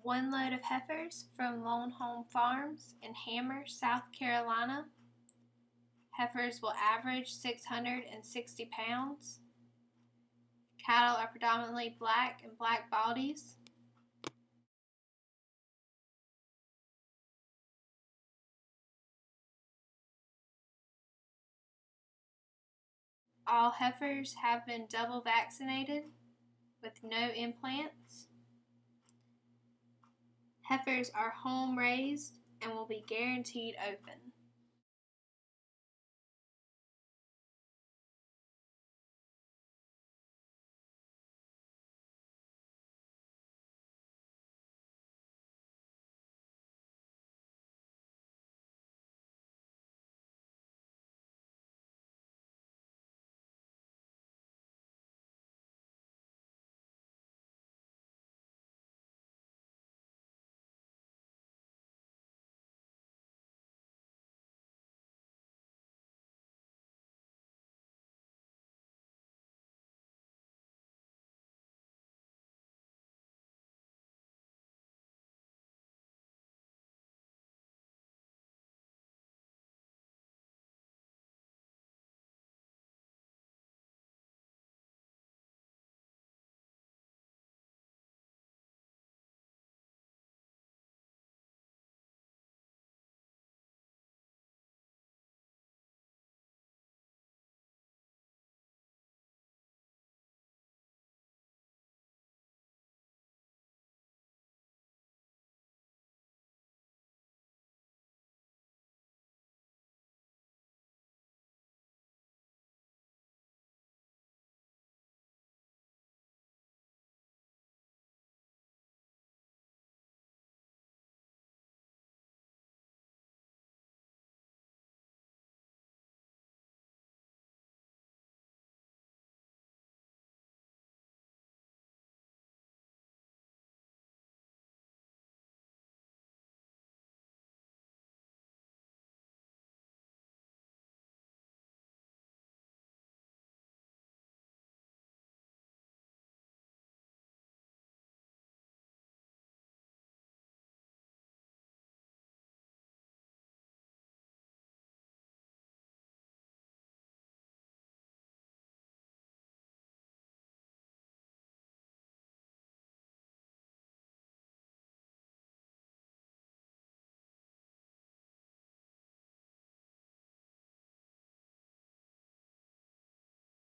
1 load of heifers from Lone Home Farms in Hammer, South Carolina. Heifers will average 660 pounds. Cattle are predominantly black and black bodies. All heifers have been double vaccinated with no implants. Heifers are home raised and will be guaranteed open.